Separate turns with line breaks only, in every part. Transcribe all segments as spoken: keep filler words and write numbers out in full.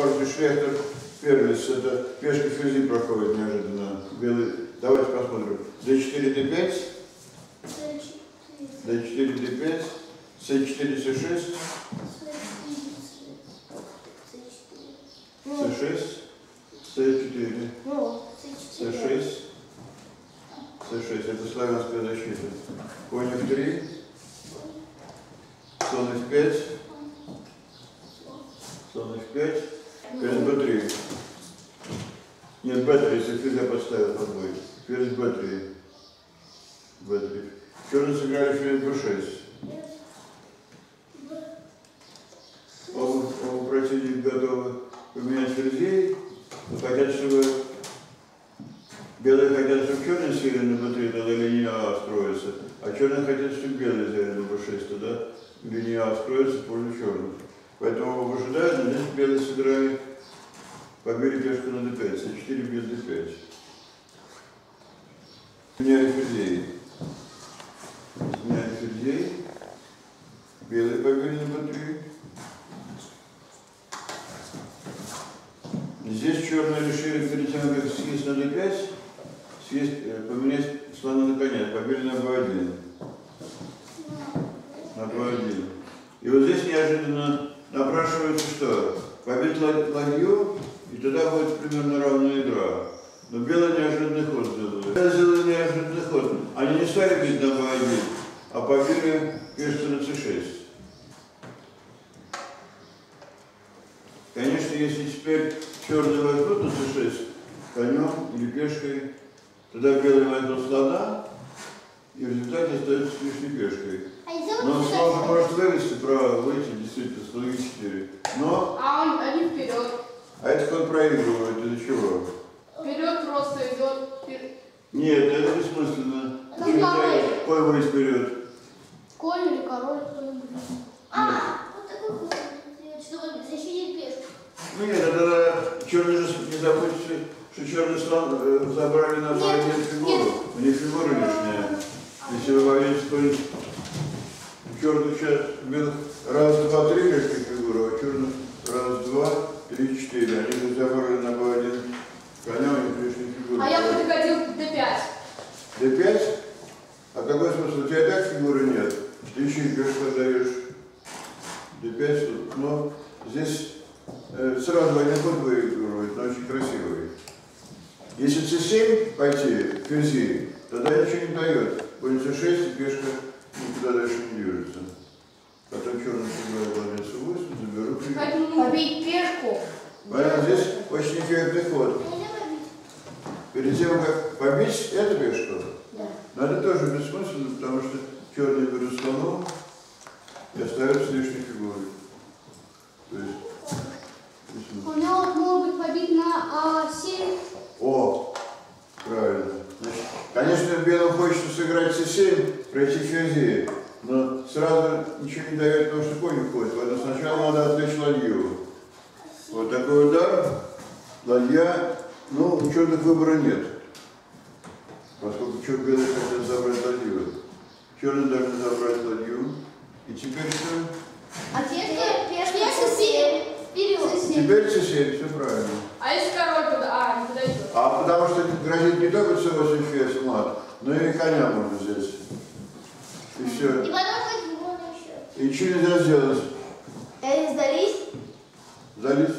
Морзе Шлехтер, Перлис, это пешка ферзи проходит неожиданно. Белый. Давайте посмотрим. дэ четыре, дэ пять. дэ четыре, дэ пять. цэ четыре, цэ шесть. цэ шесть. цэ четыре. цэ шесть. цэ шесть. Это славянская защита. Конь эф три. Слон эф пять. Слон эф пять. Ферзь бэ три. Нет, бэ три, если ферзя подставил под бой. Ферзь бэ три. бэ три. Черные сыграли ферзь бэ шесть. Оба, оба противника готовы поменять ферзей. Хотят, чтобы белые хотят, чтобы черные сели на бэ три, тогда линия А строится. А черные хотят, чтобы белые сели на бэ шесть, тогда линия А строится в пользу черных. Поэтому выжидают, но здесь белые сыграли. Побили пешку на дэ пять, цэ четыре бьет дэ пять. Меняли ферзей. Меняли ферзей. Белые побили на бэ три. Здесь черные решили перед тем, как съесть на дэ пять, съесть, поменять слона на коня. Побили на бэ один. На бэ один. И вот здесь неожиданно напрашивается что? Побить ладью. И тогда будет примерно равная игра. Но белый неожиданный ход сделали. Белый сделали неожиданный ход. Они не стали бить на бэ один, а побили пешку на цэ шесть. Конечно, если теперь черные возьмут на цэ шесть конем или пешкой, тогда белый возьмут слона, и в результате остается с лишней пешкой. Но слон может вывести, право выйти, действительно, слон е четыре. Но...
А он один вперед.
А этот ход проигрывает, из-за чего?
Вперед просто идет. Вперед.
Нет, это бессмысленно. Какой выйдет вперед?
Конь или король?
А, вот такой ход, чтобы защитить пешку.
Ну нет, это черный же не забудьте, что черный слон э, забрали на бэ один фигуру. У них фигура лишняя. Если вы говорите, что у черных сейчас белых раз, два, три лишние фигуры, а у черных раз, два, три, четыре. Они же забрали на бэ один коня, у них лишние фигуры.
А я бы доходил дэ пять.
дэ пять? А какой смысл? У тебя и так фигуры нет. Ты еще и пешку отдаешь. дэ пять, но здесь э, сразу один ход выигрывает, но очень красивый. Если цэ семь пойти, ферзи, тогда ничего не дает. Конь цэ шесть, и пешка никуда дальше не движется. Потом черный сыграет ладонь цэ восемь, заберу фигуру.
Побить пешку.
Понятно, здесь очень эффектный ход. Перед тем, как побить эту пешку,
Да.
но это тоже бессмысленно, потому что черные берут слоном и оставят с лишней фигурой. То есть,
У него могут быть побить на а, семь.
О, правильно. Значит, конечно, белым хочется сыграть цэ семь, пройти ферзи, но сразу ничего не дает, потому что конь уходит. Поэтому сначала надо отвлечь ладью. Вот такой удар, ладья, ну, у черных выбора нет. Поскольку черт белые хотят забрать ладью. Черные должны забрать ладью. И теперь что?
А теперь пешка семь. Вперед.
Теперь цэ семь, все правильно.
А если король туда? А, не подойдет.
А потому что грозит не только цэ восемь ферзь мат, но и коня можно взять. И все.
И потом хоть вон еще.
И что нельзя сделать?
Э, сдались?
Залить.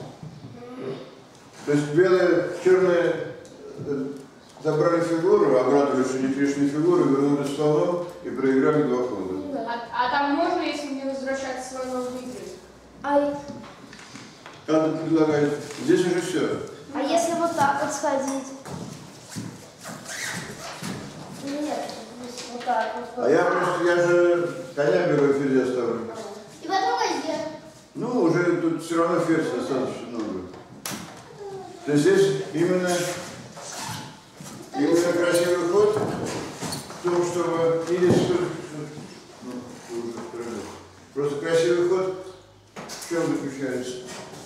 То есть белые, черные э, забрали фигуру, обрадовались, что не лишние фигуры, вернулись слоном и проиграли два хода.
А, а там можно, если не возвращать слона, выиграть?
А,
Как он предлагает? Здесь уже все.
а если вот так вот сходить? Нет, вот так вот.
А я просто, я же коня беру и ферзь оставлю.
И потом ладья.
Ну, уже тут все равно ферзь достаточно много. То есть здесь именно, именно красивый ход в том, чтобы или что, ну, уже просто красивый ход в чем заключается?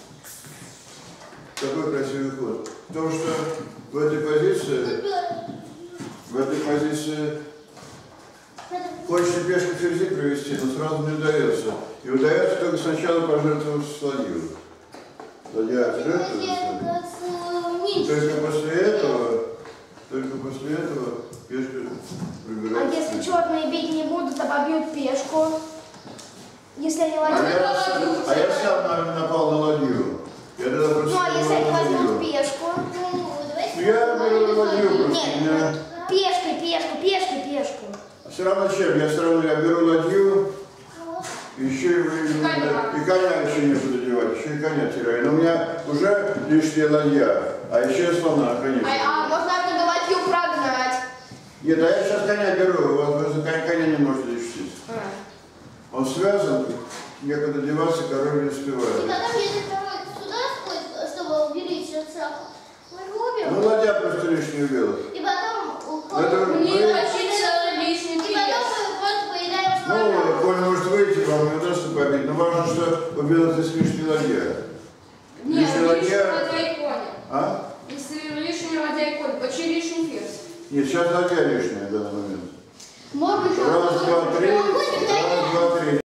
Какой красивый ход? В том, что в этой позиции, в этой позиции хочется пешку ферзи провести, но сразу не удается. И удается только сначала пожертвовать слонью. Ладья жертвуется. Только после этого, только после этого пешка
А
прибирается.
если черные бить не будут, то побьют пешку. Если они
А
ладью...
я, а я сам наверное, напал на ладью. Я тогда просто
Ну, а если они
на
возьмут
ладью.
пешку?
Ну, я беру на ладью просто.
Нет,
Меня...
пешкой, пешку, пешкой, пешку.
Все равно чем? Я все равно я беру ладью, еще и, и, и коня еще не буду девать, еще и коня теряю. Но у меня уже лишняя ладья, а еще и слона, конечно.
А, а можно оттуда ладью прогнать.
Нет, а я сейчас коня беру, у вас просто коня, коня не может защитить.
А.
Он связан, некуда деваться, король не
И
успевает.
потом, если король сюда сходит, чтобы увеличить шаг, мы его
Ну,
убьем.
ладья просто лишнюю белых.
И потом
Это
уходим.
вы-
И потом мы просто поедаем
Ну,
слона.
коль может выйти, вам не удастся побить, но важно, что у белых есть лишняя ладья.
Нет,
Лишняя
лишнего
ладья...
ладья и коня.
А?
Если лишнего ладья и конь, почти лишний ферзь.
Нет, сейчас ладья лишняя в данный момент.
Может быть,
Раз, два, три.
Мы будем